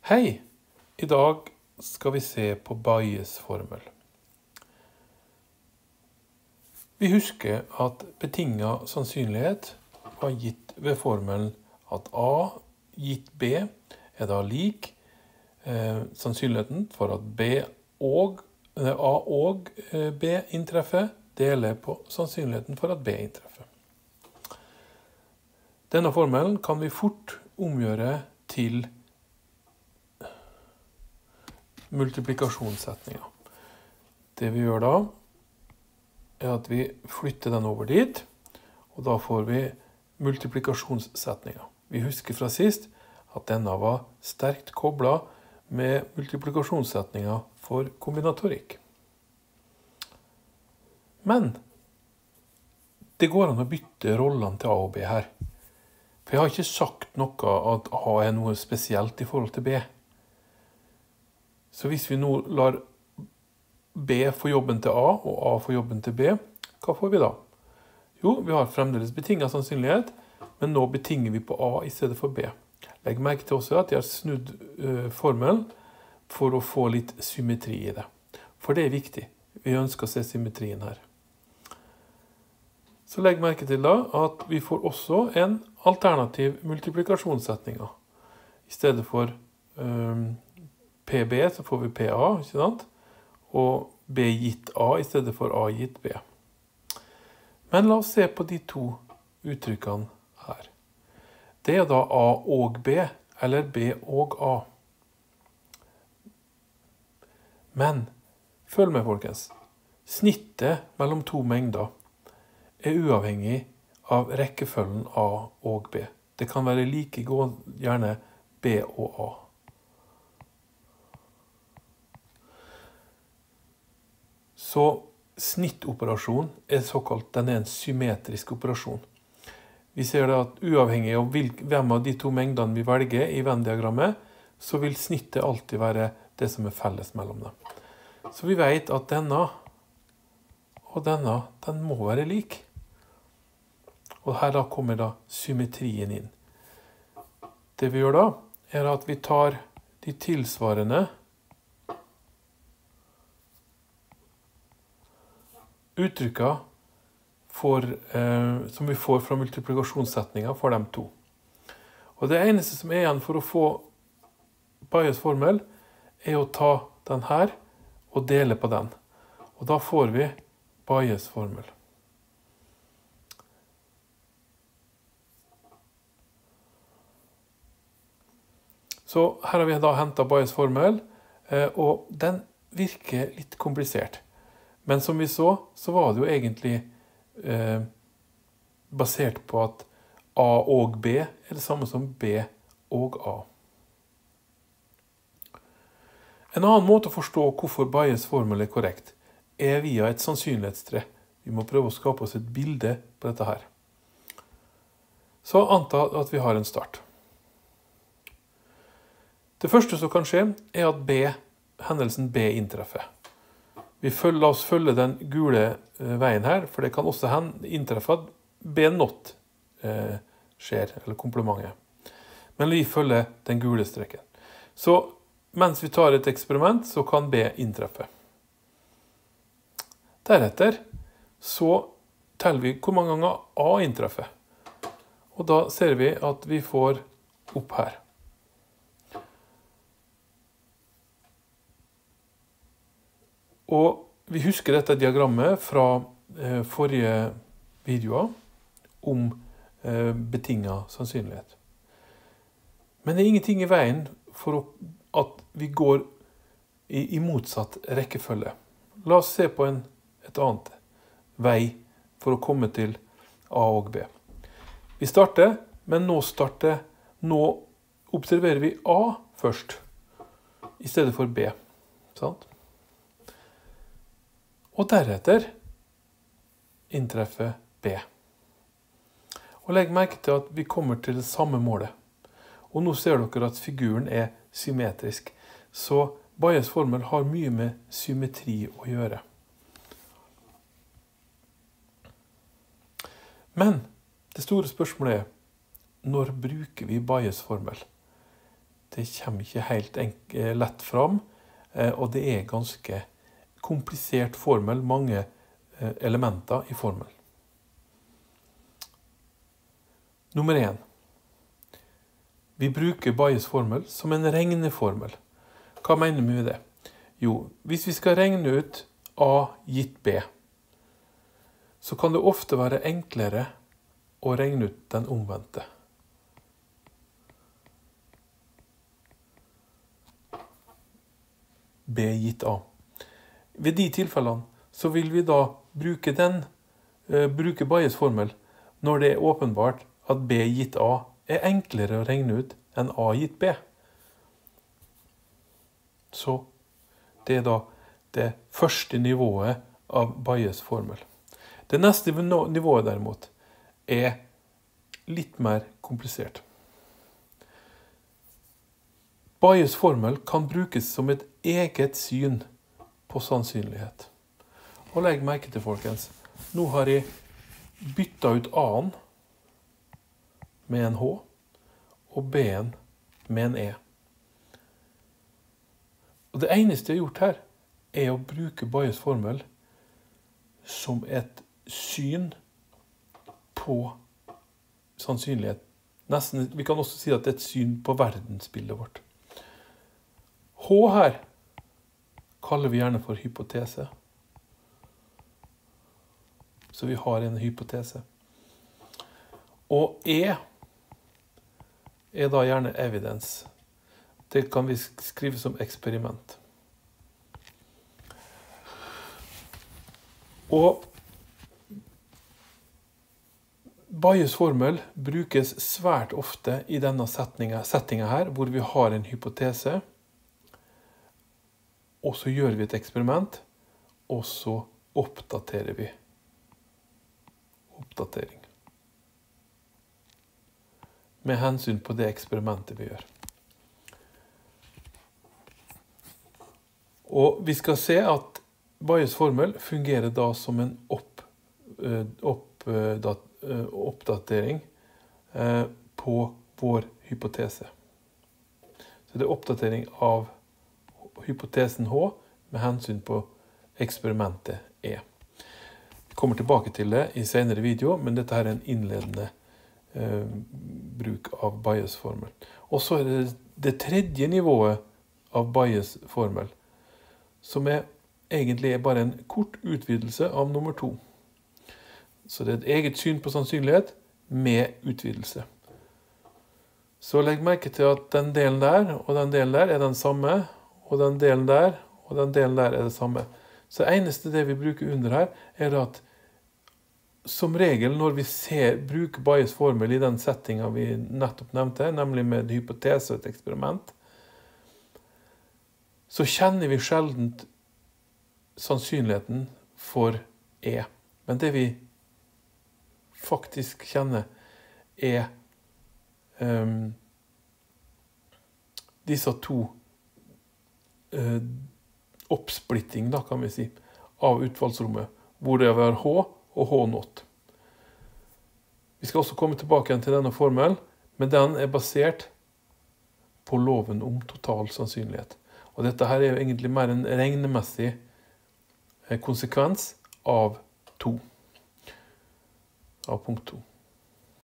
Hei! I dag skal vi se på Bayes formel. Vi husker at betinget sannsynlighet var gitt ved formelen at A gitt B er da lik sannsynligheten for at A og B inntreffer, deler på sannsynligheten for at B inntreffer. Denne formelen kan vi fort omgjøre til multiplikasjonssetninger. Det vi gjør da, er at vi flytter den over dit, og da får vi multiplikasjonssetninger. Vi husker fra sist at denne var sterkt koblet med multiplikasjonssetninger for kombinatorikk. Men det går an å bytte rollene til A og B her. For jeg har ikke sagt noe at A er noe spesielt i forhold til B. Så hvis vi nå lar B få jobben til A og A få jobben til B, hva får vi da? Jo, vi har fremdeles betinget sannsynlighet, men nå betinger vi på A i stedet for B. Legg merke til også at jeg har snudd formelen for å få litt symmetri i det. For det er viktig. Vi ønsker å se symmetrien her. Så legg merke til da at vi får også en alternativ multiplikasjonssetning. I stedet for PB så får vi PA, ikke sant? Og B gitt A i stedet for A gitt B. Men la oss se på de to uttrykkene her. Det er da A og B, eller B og A. Men, følg med folkens, snittet mellom to mengder er uavhengig av rekkefølgen A og B. Det kan være like gjerne B og A. Så snittoperasjon er den er en symmetrisk operasjon. Vi ser da at uavhengig av hvem av de to mengdene vi velger i Venn-diagrammet, så vil snittet alltid være det som er felles mellom dem. Så vi vet at denne og denne, den må være lik. Og her da kommer da symmetrien inn. Det vi gjør da, er at vi tar de tilsvarende uttrykker som vi får fra multiplikasjonssetninger for dem to. Og det eneste som er igjen for å få Bayes formel, er å ta den her og dele på den. Og da får vi Bayes formel. Så her har vi da hentet Bayes formel, og den virker litt komplisert. Men som vi så var det jo egentlig basert på at A og B er det samme som B og A. En annen måte å forstå hvorfor Bayes formel er korrekt, er via et sannsynlighetstre. Vi må prøve å skape oss et bilde på dette her. Så anta at vi har en start. Det første som kan skje, er at hendelsen B inntreffer. La oss følge den gule veien her, for det kan også inntreffe at B-not skjer, eller komplementet. Men vi følger den gule streken. Så mens vi tar et eksperiment, så kan B inntreffe. Deretter så teller vi hvor mange ganger A inntreffer. Og da ser vi at vi får opp her. Og vi husker dette diagrammet fra forrige videoer om betinget sannsynlighet. Men det er ingenting i veien for at vi går i motsatt rekkefølge. La oss se på et annet vei for å komme til A og B. Vi starter, men nå observerer vi A først, i stedet for B. Sant? Og deretter inntreffer B. Og legg merke til at vi kommer til det samme målet. Og nå ser dere at figuren er symmetrisk. Så Bayes formel har mye med symmetri å gjøre. Men det store spørsmålet er, når bruker vi Bayes formel? det kommer ikke helt lett fram, og det er ganske komplisert formel, mange elementer i formel. Nummer 1. Vi bruker Bayes formel som en regneformel. Hva mener vi med det? Jo, hvis vi skal regne ut A gitt B, så kan det ofte være enklere å regne ut den omvendte. B gitt A. Ved de tilfellene så vil vi da bruke Bayes formel når det er åpenbart at B gitt A er enklere å regne ut enn A gitt B. Så det er da det første nivået av Bayes formel. Det neste nivået derimot er litt mer komplisert. Bayes formel kan brukes som et eget syn på sannsynlighet. Og legg merke til, folkens, nå har jeg byttet ut A-en med en H og B-en med en E. Og det eneste jeg har gjort her er å bruke Bayes formel som et syn på sannsynlighet. Vi kan også si at det er et syn på verdensbildet vårt. H her kaller vi gjerne for hypotese. Så vi har en hypotese. Og E er da gjerne evidence. Det kan vi skrive som eksperiment. Og Bayes formel brukes svært ofte i denne settingen her, hvor vi har en hypotese, og så gjør vi et eksperiment, og så oppdaterer vi. Oppdatering. Med hensyn på det eksperimentet vi gjør. Og vi skal se at Bayes formel fungerer da som en oppdatering på vår hypotese. Så det er oppdatering av hypotesen H med hensyn på eksperimentet E. Vi kommer tilbake til det i senere video, men dette her er en innledende bruk av Bayes formel. Og så er det det tredje nivået av Bayes formel, som egentlig er bare en kort utvidelse av nummer 2. Så det er et eget syn på sannsynlighet med utvidelse. Så legg merke til at den delen der og den delen der er den samme, og den delen der og den delen der er det samme. Så eneste det vi bruker under her er at som regel når vi bruker Bayes formel i den settingen vi nettopp nevnte, nemlig med hypotese og et eksperiment, så kjenner vi sjeldent sannsynligheten for E. Men det vi faktisk kjenner er disse to oppsplitting, da kan vi si, av utfallsrommet, hvor det er H og H0. Vi skal også komme tilbake igjen til denne formelen, men den er basert på loven om total sannsynlighet. Og dette her er jo egentlig mer en regnemessig konsekvens av punkt 2.